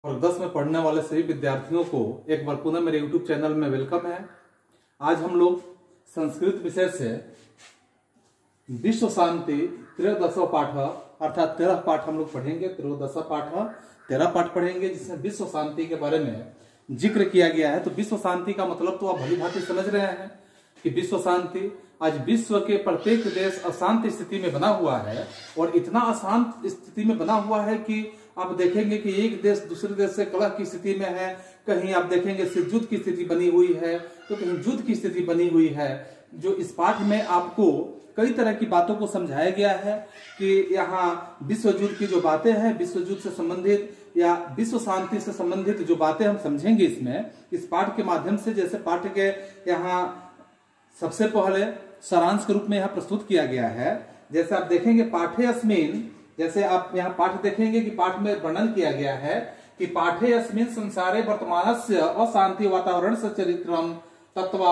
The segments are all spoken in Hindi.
और 10 में पढ़ने वाले सभी विद्यार्थियों को एक बार पुनः मेरे YouTube चैनल में वेलकम है। आज हम लोग संस्कृत विषय से विश्व शांति 13वां पाठ अर्थात 13 पाठ हम लोग पढ़ेंगे। 13वां पाठ 13 पाठ पढ़ेंगे जिसमें विश्व शांति के बारे में जिक्र किया गया है। तो विश्व शांति का मतलब तो आप भली भांति समझ रहे हैं कि विश्व शांति, आज विश्व के प्रत्येक देश अशांत स्थिति में बना हुआ है और इतना अशांत स्थिति में बना हुआ है कि आप देखेंगे कि एक देश दूसरे देश से कलह की स्थिति में है, कहीं आप देखेंगे युद्ध की स्थिति बनी हुई है तो कहीं युद्ध की स्थिति बनी हुई है। जो इस पाठ में आपको कई तरह की बातों को समझाया गया है कि यहाँ विश्व युद्ध की जो बातें हैं, विश्व युद्ध से संबंधित या विश्व शांति से संबंधित जो बातें हम समझेंगे इसमें, इस पाठ के माध्यम से। जैसे पाठ के यहाँ सबसे पहले सारांश के रूप में यहाँ प्रस्तुत किया गया है। जैसे आप देखेंगे पाठे अस्मिन, जैसे आप यहाँ पाठ देखेंगे कि पाठ में वर्णन किया गया है कि पाठे अस्मिन संसारे वर्तमानस्य अशांति वातावरण से चरित्रम तत्वा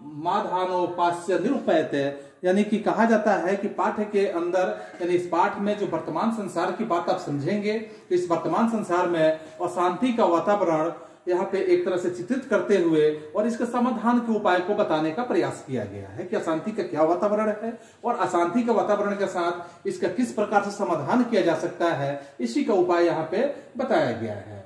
माधानोपास्य निरूपयते, यानी कि कहा जाता है कि पाठ के अंदर यानी इस पाठ में जो वर्तमान संसार की बात आप समझेंगे तो इस वर्तमान संसार में अशांति का वातावरण यहाँ पे एक तरह से चित्रित करते हुए और इसके समाधान के उपाय को बताने का प्रयास किया गया है कि अशांति का क्या वातावरण है और अशांति के वातावरण के साथ इसका किस प्रकार से समाधान किया जा सकता है, इसी का उपाय यहाँ पे बताया गया है।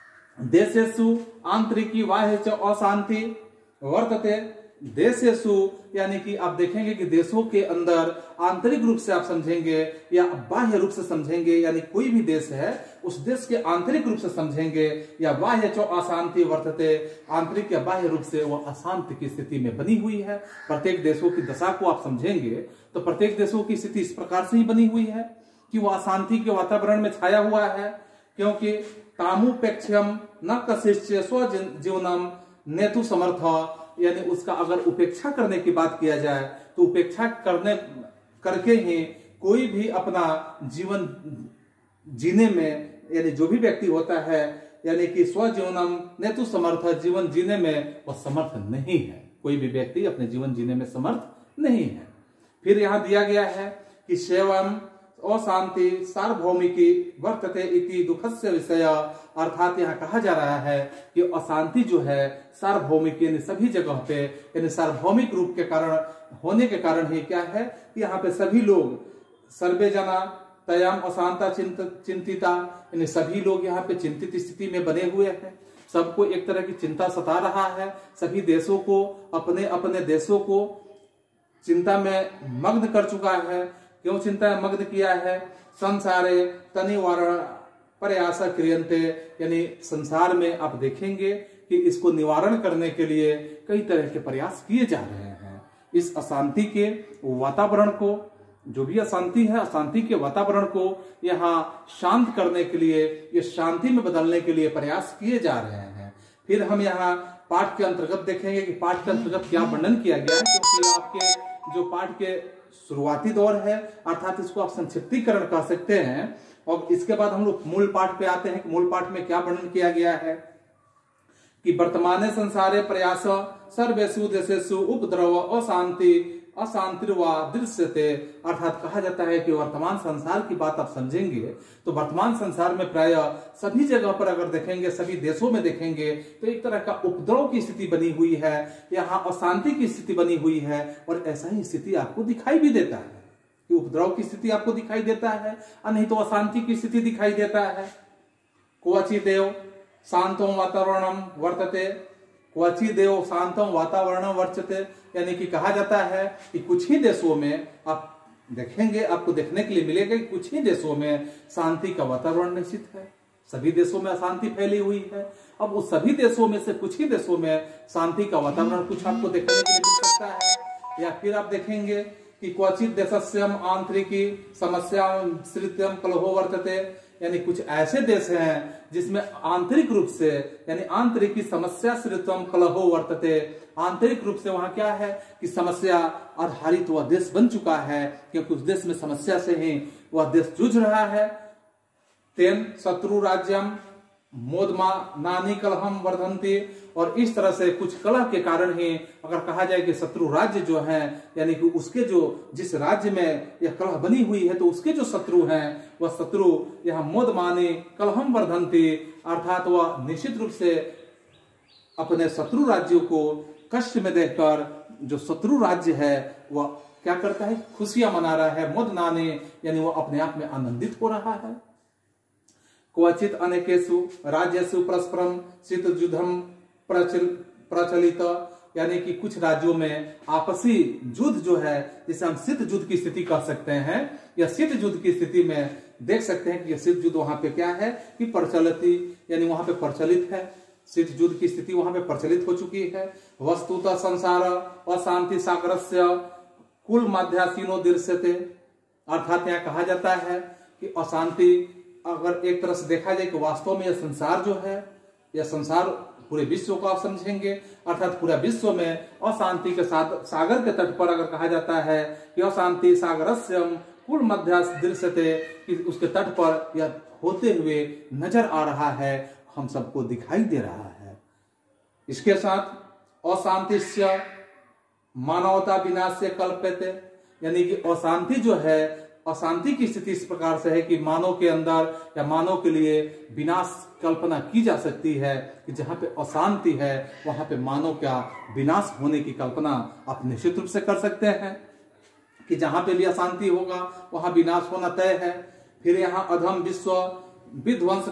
देशेषु आंतरिकी बाह्य च अशांति वर्तते, देशेषु यानी कि आप देखेंगे कि देशों के अंदर आंतरिक रूप से आप समझेंगे या बाह्य रूप से समझेंगे, यानी कोई भी देश है उस देश के आंतरिक रूप से समझेंगे या बाह्य चो अशांति वर्तते, आंतरिक या बाह्य रूप से वह अशांति की स्थिति में बनी हुई है। प्रत्येक देशों की दशा को आप समझेंगे तो प्रत्येक देशों की स्थिति इस प्रकार से ही बनी हुई है कि वह अशांति के वातावरण में छाया हुआ है, क्योंकि तामुपेक्षम न कशिष्य स्व जीवनम नेतु समर्थ, यानी उसका अगर उपेक्षा करने की बात किया जाए तो उपेक्षा करके ही कोई भी अपना जीवन जीने में, यानी जो भी व्यक्ति होता है यानी कि स्वजीवनम नेतु समर्थ, जीवन जीने में वह समर्थ नहीं है। कोई भी व्यक्ति अपने जीवन जीने में समर्थ नहीं है। फिर यहाँ दिया गया है कि सेवम अशांति सार्वभौमिकी वर्तते इति दुखस्य विषय, अर्थात यहाँ कहा जा रहा है कि अशांति जो है सार्वभौमिक यानी सभी जगह पे, यानी सार्वभौमिक रूप के कारण होने के कारण ही क्या है कि यहाँ पे सभी लोग सर्वे जना तयाम अशांता चिंतिता, यानी सभी लोग यहाँ पे चिंतित स्थिति में बने हुए हैं। सबको एक तरह की चिंता सता रहा है। सभी देशों को अपने अपने देशों को चिंता में मग्न कर चुका है। क्यों चिंता में मग्न किया है? संसारे तनिवारण प्रयास क्रियन्ते, यानी संसार में आप देखेंगे कि इसको निवारण करने के लिए कई तरह के प्रयास किए जा रहे हैं। इस अशांति के वातावरण को, जो भी अशांति है, अशांति के वातावरण को यहाँ शांत करने के लिए, ये शांति में बदलने के लिए प्रयास किए जा रहे हैं। फिर हम यहाँ पाठ के अंतर्गत देखेंगे कि पाठ के अंतर्गत क्या वर्णन किया गया है, क्योंकि आपके जो पाठ के शुरुआती दौर है अर्थात इसको आप संक्षिप्तीकरण कह सकते हैं। और इसके बाद हम लोग मूल पाठ पे आते हैं कि मूल पाठ में क्या वर्णन किया गया है कि वर्तमाने संसारे प्रयास सर्वेषु देशेषु उपद्रव अशांति अशांतिर्वा दृश्यते, अर्थात कहा जाता है कि वर्तमान संसार की बात आप समझेंगे तो वर्तमान संसार में प्राय सभी जगह पर अगर देखेंगे, सभी देशों में देखेंगे तो एक तरह का उपद्रव की स्थिति बनी हुई है, यहाँ अशांति की स्थिति बनी हुई है। और ऐसा ही स्थिति आपको दिखाई भी देता है कि उपद्रव की स्थिति आपको दिखाई देता है और नहीं तो अशांति की स्थिति दिखाई देता है। क्वचिदेव शांतम वातावरणम वर्तते, क्वचिदेव शांतम वातावरण वर्तते, यानी कि कहा जाता है कि कुछ ही देशों में आप देखेंगे, आपको देखने के लिए मिलेगा कि कुछ ही देशों में शांति का वातावरण निश्चित है। सभी देशों में अशांति फैली हुई है। अब उस सभी देशों में से कुछ ही देशों में शांति का वातावरण कुछ आपको देखने के लिए मिल सकता है। या फिर आप देखेंगे कि क्वचित देशस्यम आंतरिकी समस्या श्रित्यम कलहो वर्तते, यानी कुछ ऐसे देश हैं जिसमें आंतरिक रूप से यानी आंतरिक की समस्या श्रितम कलहो वर्तते, आंतरिक रूप से वहां क्या है कि समस्या आधारित वह देश बन चुका है, क्योंकि उस देश में समस्या से ही वह देश जूझ रहा है। तेन शत्रु राज्यम मोदमा नानी कलहम वर्धन्ते, और इस तरह से कुछ कलह के कारण ही अगर कहा जाए कि शत्रु राज्य जो है, यानी कि उसके जो जिस राज्य में यह कलह बनी हुई है तो उसके जो शत्रु हैं वह शत्रु यह मोदमाने कलहम वर्धन्ते, अर्थात वह निश्चित रूप से अपने शत्रु राज्यों को कष्ट में देखकर जो शत्रु राज्य है वह क्या करता है, खुशियां मना रहा है। मोदनाने यानी वह अपने आप में आनंदित हो रहा है। क्वचित अनेकेषु राज्येषु परस्परम शीतयुद्धम प्रचलित, यानी कि कुछ राज्यों में आपसी युद्ध जो है, जिसे हम शीत युद्ध की स्थिति कह सकते हैं, या शीत युद्ध की स्थिति में देख सकते हैं कि यह शीत युद्ध वहां पे क्या है कि प्रचलित, यानी वहां पे प्रचलित है। शीत युद्ध की स्थिति वहां पे प्रचलित हो चुकी है। वस्तुतः संसार अशांति सागरस्य कुल माध्यासीनो दृश्यते, अर्थात यहाँ कहा जाता है कि अशांति, अगर एक तरह से देखा जाए कि वास्तव में यह संसार जो है, यह संसार पूरे विश्व को आप समझेंगे, अर्थात पूरा विश्व में अशांति के साथ सागर के तट पर अगर कहा जाता है कि अशांति सागरस्यम कुल मध्यास दृश्यते, कि उसके तट पर यह होते हुए नजर आ रहा है, हम सबको दिखाई दे रहा है। इसके साथ अशांतिस्य मानवता विनाश से कल्प्यते, यानी कि अशांति जो है, अशांति की स्थिति इस प्रकार से है कि मानव के अंदर या मानव के लिए विनाश कल्पना की जा सकती है कि जहां पे अशांति है वहां पे मानव का विनाश होने की कल्पना आप निश्चित रूप से कर सकते हैं कि जहां पे भी अशांति होगा वहां विनाश होना तय है। फिर यहाँ अधम विश्व विध्वंस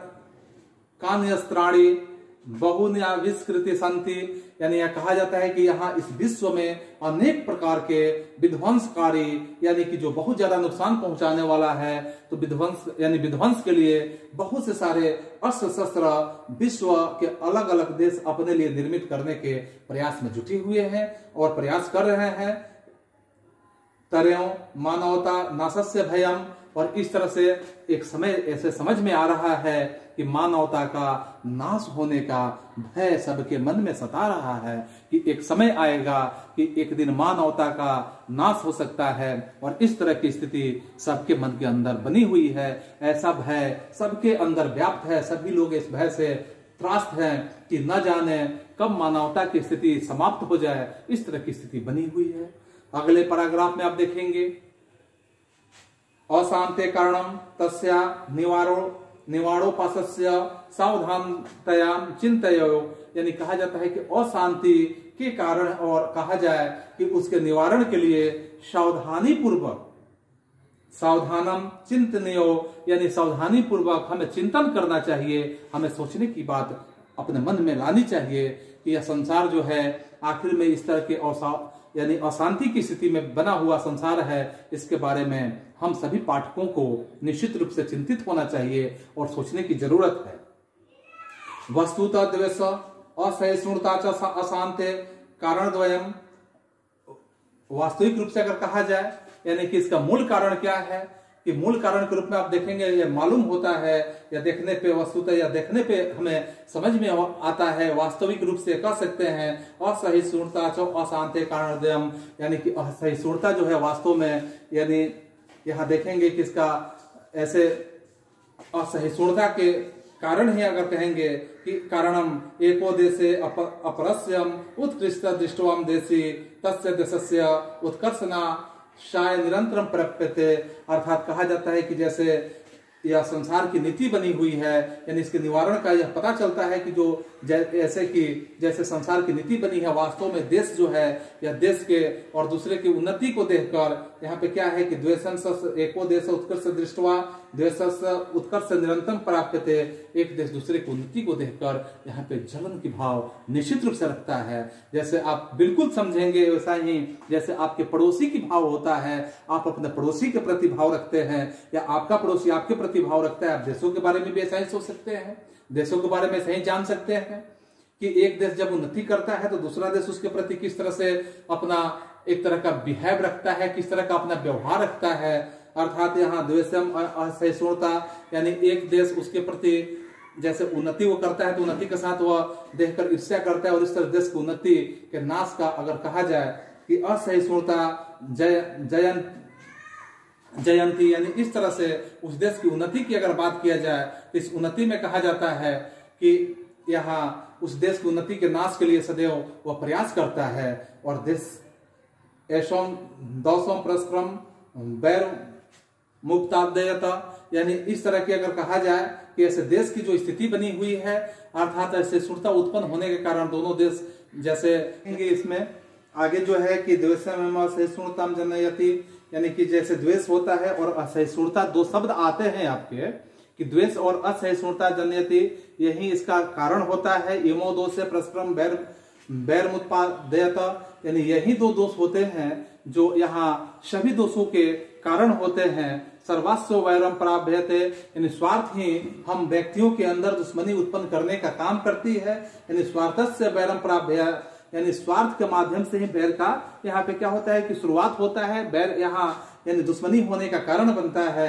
कान्यस्त्राणी बहुन्याविष्कृति संति, यानी यह कहा जाता है कि यहाँ इस विश्व में अनेक प्रकार के विध्वंसकारी, यानी कि जो बहुत ज्यादा नुकसान पहुंचाने वाला है, तो विध्वंस यानी विध्वंस के लिए बहुत से सारे अस्त्र शस्त्र विश्व के अलग अलग देश अपने लिए निर्मित करने के प्रयास में जुटे हुए हैं और प्रयास कर रहे हैं। तरेओ मानवता नाशस्य भयम, और इस तरह से एक समय ऐसे समझ में आ रहा है कि मानवता का नाश होने का भय सबके मन में सता रहा है कि एक समय आएगा कि एक दिन मानवता का नाश हो सकता है, और इस तरह की स्थिति सबके मन के अंदर बनी हुई है। ऐसा भय सबके अंदर व्याप्त है, सभी लोग इस भय से त्रस्त हैं कि न जाने कब मानवता की स्थिति समाप्त हो जाए, इस तरह की स्थिति बनी हुई है। अगले पैराग्राफ में आप देखेंगे अशांते कारणम तस्या निवारोपास्य सावधानतया चिंतयो, यानी कहा जाता है कि अशांति के कारण और कहा जाए कि उसके निवारण के लिए सावधानी पूर्वक, सावधानम चिंतनीयो, यानी सावधानी पूर्वक हमें चिंतन करना चाहिए, हमें सोचने की बात अपने मन में लानी चाहिए कि यह संसार जो है आखिर में इस तरह के यानी अशांति की स्थिति में बना हुआ संसार है, इसके बारे में हम सभी पाठकों को निश्चित रूप से चिंतित होना चाहिए और सोचने की जरूरत है। वस्तुतः द्वेष असहिष्णुता च अशांति कारण द्वयम, वास्तविक रूप से अगर कहा जाए यानी कि इसका मूल कारण क्या है, कि मूल कारण के रूप में आप देखेंगे ये मालूम होता है या देखने पे वस्तुतः या देखने पे हमें समझ में आता है, वास्तविक रूप से कह सकते हैं असहिष्णुता च अशांति कारण द्वयम, यानी कि असहिष्णुता जो है वास्तव में, यानी यहाँ देखेंगे कि इसका ऐसे असहिष्णुता के कारण ही अगर कहेंगे कि कारणम एको देशे अपरस्यम उत्कृष्ट दृष्टवाम देशी तस्य देशस्य उत्कर्षणा शाय निरंतरम प्राप्यते, अर्थात कहा जाता है कि जैसे यह संसार की नीति बनी हुई है, यानी इसके निवारण का यह पता चलता है कि जो ऐसे कि जैसे संसार की नीति बनी है, वास्तव में देश जो है या देश के और दूसरे की उन्नति को देखकर यहाँ पे क्या है कि द्वेषंस एको देश उत्कर्ष दृष्टवा द्वेषस उत्कर्ष निरंतरम प्राप्यते, एक देश दूसरे की उन्नति को देखकर यहाँ पे जलन की भाव निश्चित रूप से रखता है। जैसे आप बिल्कुल समझेंगे वैसा ही जैसे आपके पड़ोसी की भाव होता है, आप अपने पड़ोसी के प्रति भाव रखते हैं या आपका पड़ोसी आपके प्रति भाव रखता है, आप देशों के बारे में भी ऐसा ही सोच सकते हैं, देशों के बारे में ऐसा ही जान सकते हैं कि एक देश जब उन्नति करता है तो दूसरा देश उसके प्रति किस तरह से अपना एक तरह का बिहेव रखता है, किस तरह का अपना व्यवहार रखता है। अर्थात यहाँ द्वेषम असहिष्णुता यानी एक देश उसके प्रति जैसे उन्नति वो करता है तो उन्नति के साथ वह देखकर ईर्ष्या करता है, और इस तरह देश की उन्नति के नाश का अगर कहा जाए कि असहिष्णुता जयंती, यानी इस तरह से उस देश की उन्नति की अगर बात किया जाए तो इस उन्नति में कहा जाता है कि यहाँ उस देश की उन्नति के नाश के लिए सदैव वह प्रयास करता है। और देश एशोम दौसोम परस्परम बैर मुक्तादयता, यानी इस तरह की अगर कहा जाए कि ऐसे देश की जो स्थिति बनी हुई है, अर्थात ऐसे सुरता उत्पन्न होने के कारण दोनों देश, जैसे इसमें आगे जो है कि द्वेषम असहिष्णुताम जनयति, यानी कि जैसे द्वेष होता है और असहिष्णुता, दो शब्द आते हैं आपके कि द्वेष और असहिष्णुता जनयति, यही इसका कारण होता है। इमो दोष से परस्परम बैर मुत्पादयता, यानी यही दो दोष होते हैं जो यहाँ सभी दोषों के कारण होते हैं। सर्वास्व वैरम प्राप्यते, यानी स्वार्थ ही हम व्यक्तियों के अंदर दुश्मनी उत्पन्न करने का काम करती है। यानी स्वार्थस्य वैरम प्राप्य, यानी स्वार्थ के माध्यम से ही बैर का यहाँ पे क्या होता है कि शुरुआत होता है। बैर यहाँ यानी दुश्मनी होने का कारण बनता है।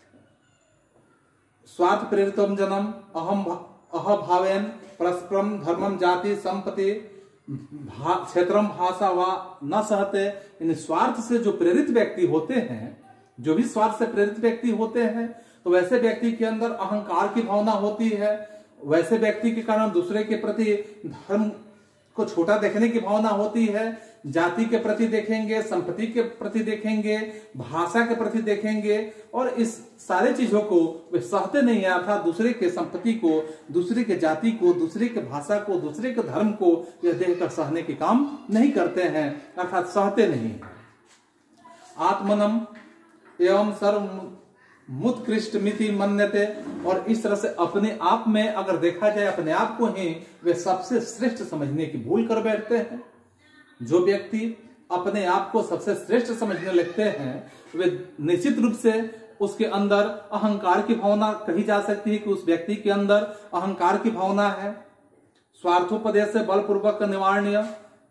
स्वार्थ प्रेरितम जन्म अहभावेन परस्परम धर्मम जाति संपत्ति क्षेत्रम भाषा व न सहते, यानी स्वार्थ से जो प्रेरित व्यक्ति होते हैं, जो भी स्वार्थ से प्रेरित व्यक्ति होते हैं, तो वैसे व्यक्ति के अंदर अहंकार की भावना होती है। वैसे व्यक्ति के कारण दूसरे के प्रति धर्म को छोटा देखने की भावना होती है। जाति के प्रति देखेंगे, संपत्ति के प्रति देखेंगे, भाषा के प्रति देखेंगे, और इस सारे चीजों को वे सहते नहीं है, अर्थात दूसरे के संपत्ति को, दूसरे के जाति को, दूसरे के भाषा को, दूसरे के धर्म को यह देखकर सहने के काम नहीं करते हैं, अर्थात सहते नहीं। आत्मनम एवं सर्व मुत्कृष्ट मिति मन्यते, और इस तरह से अपने आप में अगर देखा जाए, अपने आप को ही वे सबसे श्रेष्ठ समझने की भूल कर बैठते हैं। जो व्यक्ति अपने आप को सबसे श्रेष्ठ समझने लगते हैं, वे निश्चित रूप से उसके अंदर अहंकार की भावना कही जा सकती है कि उस व्यक्ति के अंदर अहंकार की भावना है। स्वार्थोपदेश से बलपूर्वक निवारणीय,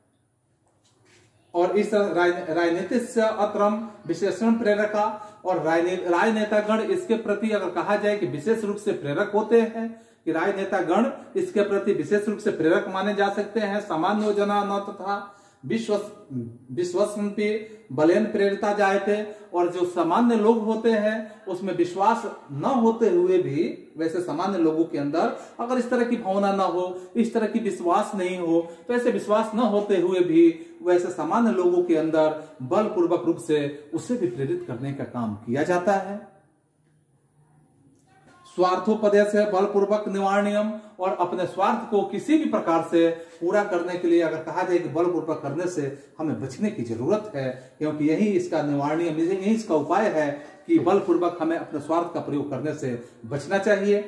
और इस राजनीति से अत्रम विशेषण प्रेरका, और राजनेतागण इसके प्रति अगर कहा जाए कि विशेष रूप से प्रेरक होते हैं, कि राजनेतागण इसके प्रति विशेष रूप से प्रेरक माने जा सकते हैं। सामान्य जना न तथा विश्वसंपि बलेन प्रेरिता जायते, और जो सामान्य लोग होते हैं उसमें विश्वास न होते हुए भी, वैसे सामान्य लोगों के अंदर अगर इस तरह की भावना न हो, इस तरह की विश्वास नहीं हो, तो ऐसे विश्वास न होते हुए भी वैसे सामान्य लोगों के अंदर बलपूर्वक रूप से उसे भी प्रेरित करने का काम किया जाता है। स्वार्थोपदेश है बलपूर्वक निवारणीयम, और अपने स्वार्थ को किसी भी प्रकार से पूरा करने के लिए अगर कहा जाए कि बलपूर्वक करने से हमें बचने की जरूरत है, क्योंकि यही इसका निवारणीयम, यही इसका उपाय है कि बलपूर्वक हमें अपने स्वार्थ का प्रयोग करने से बचना चाहिए।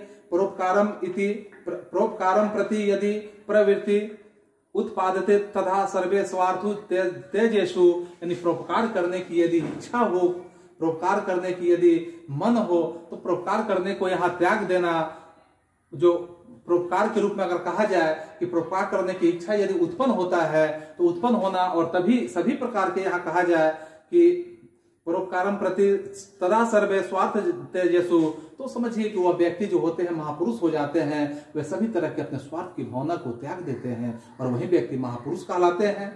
परोपकारम प्रति यदि प्रवृत्ति उत्पादते तथा सर्वे स्वार्थु तेजेशु, यानी परोपकार करने की यदि इच्छा हो, परोपकार करने की यदि मन हो, तो परोपकार करने को यहाँ त्याग देना, जो परोपकार के रूप में अगर कहा जाए कि परोपकार करने की इच्छा यदि उत्पन्न होता है तो उत्पन्न होना, और तभी सभी प्रकार के यहाँ कहा जाए कि परोपकारम प्रति तदा सर्वे स्वार्थ तेजसु, तो समझिए कि वह व्यक्ति जो होते हैं महापुरुष हो जाते हैं, वे सभी तरह के अपने स्वार्थ की भावना को त्याग देते हैं और वही व्यक्ति महापुरुष कहलाते हैं।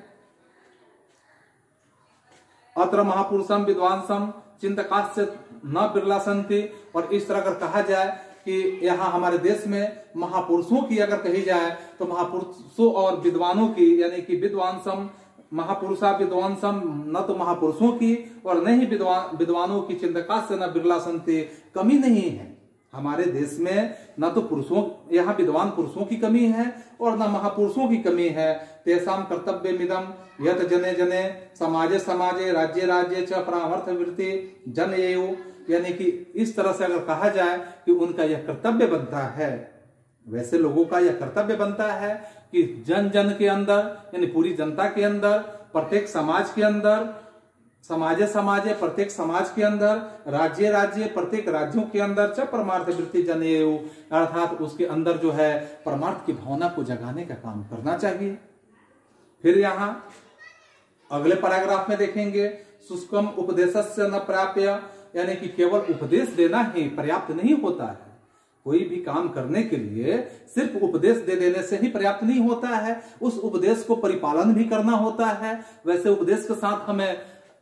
अत्र महापुरुषम विद्वांसम चिंतकास्य न बिरला संति, और इस तरह अगर कहा जाए कि यहाँ हमारे देश में महापुरुषों की अगर कही जाए तो महापुरुषों और विद्वानों की, यानी कि विद्वांसम महापुरुषा विद्वांसम, न तो महापुरुषों की और न ही विद्वानों की, चिंतकास्य न बिरला संति, कमी नहीं है हमारे देश में, न तो पुरुषों, यहाँ विद्वान पुरुषों की कमी है और न महापुरुषों की कमी है। तेसाम कर्तव्यमिदं यत जने जने समाजे समाजे राज्य राज्य च परामर्थ वृत्ति जनयेयु, यानी कि इस तरह से अगर कहा जाए कि उनका यह कर्तव्य बनता है, वैसे लोगों का यह कर्तव्य बनता है कि जन जन के अंदर, यानी पूरी जनता के अंदर, प्रत्येक समाज के अंदर, समाजे समाजे प्रत्येक समाज के अंदर, राज्य राज्य प्रत्येक राज्यों के अंदर च परमार्थ वृत्ति जनेयु, अर्थात उसके अंदर जो है परमार्थ की भावना को जगाने का काम करना चाहिए। फिर यहाँ अगले पैराग्राफ में देखेंगे, शुष्कम उपदेशस्य न प्राप्य, यानी कि केवल उपदेश देना ही पर्याप्त नहीं होता है। कोई भी काम करने के लिए सिर्फ उपदेश दे देने से ही पर्याप्त नहीं होता है, उस उपदेश को परिपालन भी करना होता है। वैसे उपदेश के साथ हमें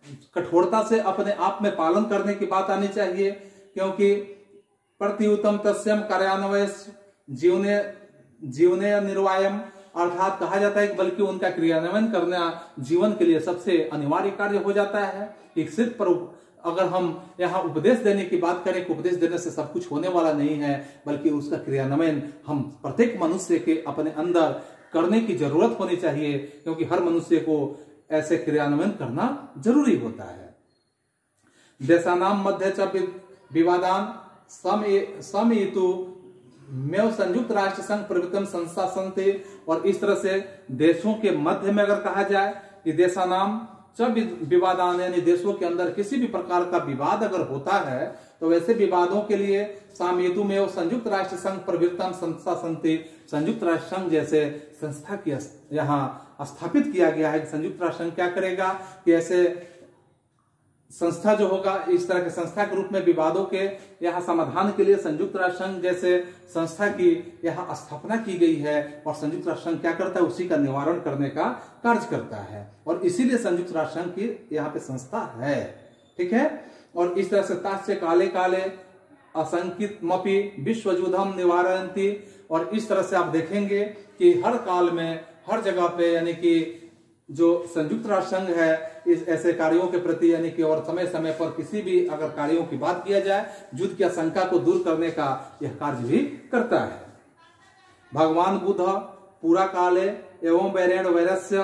कठोरता से अपने आप में पालन करने की बात आनी चाहिए, क्योंकि प्रतिउतम तस्यम कार्यान्वय जीवने जीवने निर्वायम, अर्थात कहा जाता है कि बल्कि उनका क्रियान्वयन करना जीवन के लिए सबसे अनिवार्य कार्य हो जाता है। एक सिर्फ पर अगर हम यहाँ उपदेश देने की बात करें कि उपदेश देने से सब कुछ होने वाला नहीं है, बल्कि उसका क्रियान्वयन हम प्रत्येक मनुष्य के अपने अंदर करने की जरूरत होनी चाहिए, क्योंकि हर मनुष्य को ऐसे क्रियान्वयन करना जरूरी होता है। देशानाम मध्य च विवादान समयितु में संयुक्त राष्ट्र संघ प्रवृत्तम संस्था संते, और इस तरह से देशों के मध्य में अगर कहा जाए कि देशानाम च विवादान, यानी देशों के अंदर किसी भी प्रकार का विवाद अगर होता है तो वैसे विवादों के लिए सामयितु में संयुक्त राष्ट्र संघ प्रवृत्तम संस्था संते, संयुक्त राष्ट्र संघ जैसे संस्था की यहाँ स्थापित किया गया है कि संयुक्त राष्ट्र संघ क्या करेगा कि ऐसे संस्था जो होगा, इस तरह के संस्था के रूप में विवादों के यहाँ समाधान के लिए संयुक्त राष्ट्र संघ जैसे संस्था की यहाँ स्थापना की गई है, और संयुक्त राष्ट्र संघ क्या करता है, उसी का निवारण करने का कार्य करता है, और इसीलिए संयुक्त राष्ट्र संघ की यहाँ पे संस्था है। ठीक है, और इस तरह से तास्य काले काले असंकित मपि विश्वयुद्धम निवारयन्ति, और इस तरह से आप देखेंगे कि हर काल में हर जगह पे यानी कि जो संयुक्त राष्ट्र संघ है इस ऐसे कार्यों के प्रति यानी कि और समय समय पर किसी भी अगर कार्यों की बात किया जाए, युद्ध की आशंका को दूर करने का यह कार्य भी करता है। भगवान बुद्ध पूरा काले एवं वैरेण वैरस्य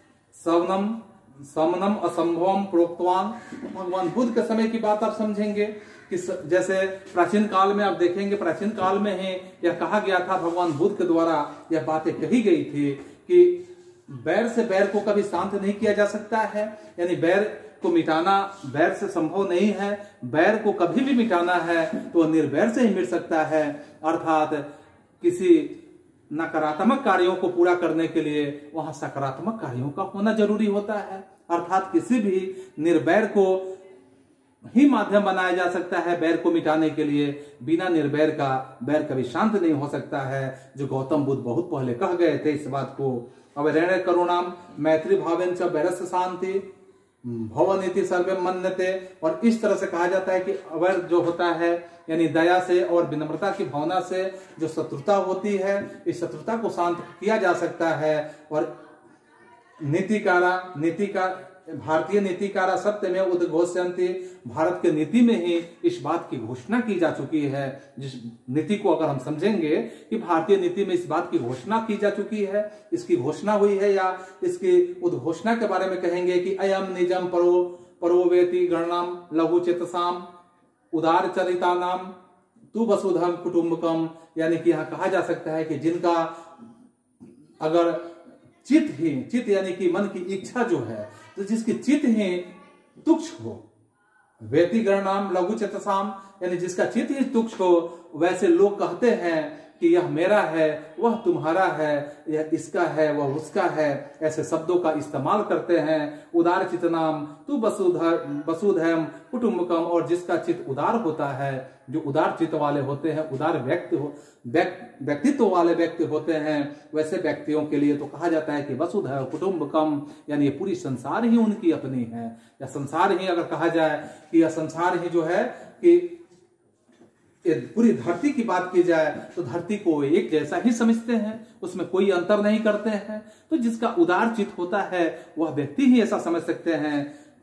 समनम असंभवम प्रोक्तवान, भगवान बुद्ध के समय की बात आप समझेंगे कि जैसे प्राचीन काल में आप देखेंगे, प्राचीन काल में ही यह कहा गया था, भगवान बुद्ध के द्वारा यह बातें कही गई थी कि बैर से बैर को कभी शांत नहीं किया जा सकता है, यानी बैर को मिटाना बैर से संभव नहीं है, बैर को कभी भी मिटाना है तो निर्बैर से ही मिट सकता है। अर्थात किसी नकारात्मक कार्यों को पूरा करने के लिए वहां सकारात्मक कार्यों का होना जरूरी होता है, अर्थात किसी भी निर्बैर को ही माध्यम बनाया जा सकता है बैर को मिटाने के लिए, बिना निर्बैर का बैर कभी शांत नहीं हो सकता है, जो गौतम बुद्ध बहुत पहले कह गए थे इस बात को। अब ऋण करुणाम मैत्री भावेन च वैरस्य शांति भवनीति सर्वे मन्यते, और इस तरह से कहा जाता है कि अवैर जो होता है यानी दया से और विनम्रता की भावना से जो शत्रुता होती है, इस शत्रुता को शांत किया जा सकता है। और नीतिकारा भारतीय नीतिकारा सत्य में उद्घोषयन्ति, भारत के नीति में ही इस बात की घोषणा की जा चुकी है। जिस नीति को अगर हम समझेंगे कि भारतीय नीति में इस बात की घोषणा की जा चुकी है, इसकी घोषणा हुई है, या इसकी उद्घोषणा के बारे में कहेंगे कि अयम निजम परोवेति गणनाम लघु चेतसाम उदार चरिता नाम तु वसुधम कुटुंबकम, यानी कि यहाँ कहा जा सकता है कि जिनका अगर चित्त यानी कि मन की इच्छा जो है, तो जिसकी चित्त ही तुक्ष हो, वेति गणनाम लघु चेतसाम, यानी जिसका चित्त ही तुक्ष हो, वैसे लोग कहते हैं कि यह मेरा है, वह तुम्हारा है, यह इसका है, वह उसका है, ऐसे शब्दों का इस्तेमाल करते हैं। उदार चितनाम तू वसुधैम कुटुंबकम, और जिसका चित्त उदार होता है, जो उदार चित्त वाले होते हैं, उदार व्यक्तित्व वाले व्यक्ति होते हैं, वैसे व्यक्तियों के लिए तो कहा जाता है कि वसुधैव कुटुंबकम, यानी ये पूरी संसार ही उनकी अपनी है, या संसार ही अगर कहा जाए कि यह संसार ही जो है कि पूरी धरती की बात की जाए तो धरती को एक जैसा ही समझते हैं, उसमें कोई अंतर नहीं करते हैं। तो जिसका उदार चित्त होता है वह व्यक्ति ही ऐसा समझ सकते हैं।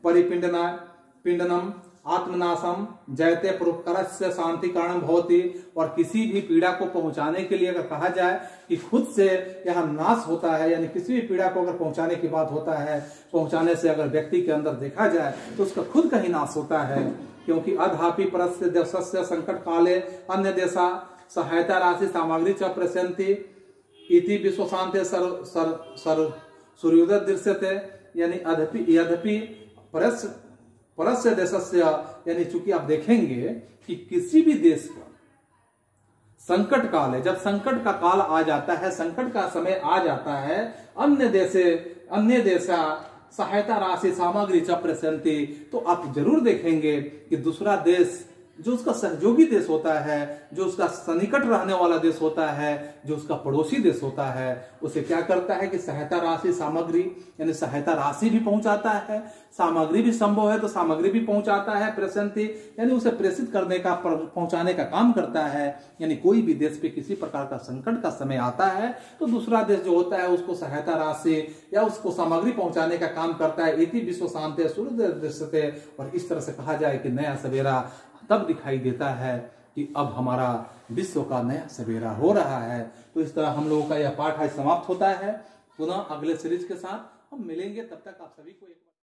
पिंडनम आत्मनाशम जयते परोपकारस्य शांति कारणम भवति, और किसी भी पीड़ा को पहुंचाने के लिए अगर कहा जाए कि खुद से यह नाश होता है, यानी किसी भी पीड़ा को अगर पहुंचाने की बात होता है, पहुंचाने से अगर व्यक्ति के अंदर देखा जाए तो उसका खुद का ही नाश होता है, क्योंकि अधापि परस्य देशस्य संकट काले अन्य देशा सहायता राशि सामग्री च प्रसन्ति इति विश्व शांति सूर्योदय दृश्यते, यानी यद्यपि परस्य देशस्य, यानी चूंकि आप देखेंगे कि किसी भी देश का संकट काल है, जब संकट का काल आ जाता है, संकट का समय आ जाता है, अन्य देशा सहायता राशि सामग्री च प्रसन्ति, तो आप जरूर देखेंगे कि दूसरा देश जो उसका सहयोगी देश होता है, जो उसका सन्निकट रहने वाला देश होता है, जो उसका पड़ोसी देश होता है, उसे क्या करता है कि सहायता राशि, सामग्री यानी सहायता राशि भी पहुंचाता है, सामग्री भी संभव है तो सामग्री भी पहुंचाता है, प्रेषंती यानी उसे प्रेषित करने का, पहुंचाने का काम करता है। यानी कोई भी देश पे किसी प्रकार का संकट का समय आता है तो दूसरा देश जो होता है उसको सहायता राशि या उसको सामग्री पहुंचाने का काम करता है। इति विश्व शांति सूर्य दृश्यते। और इस तरह से कहा जाए कि नया सवेरा तब दिखाई देता है कि अब हमारा विश्व का नया सवेरा हो रहा है। तो इस तरह हम लोगों का यह पाठ आज समाप्त होता है। पुनः अगले सीरीज के साथ हम मिलेंगे, तब तक आप सभी को एक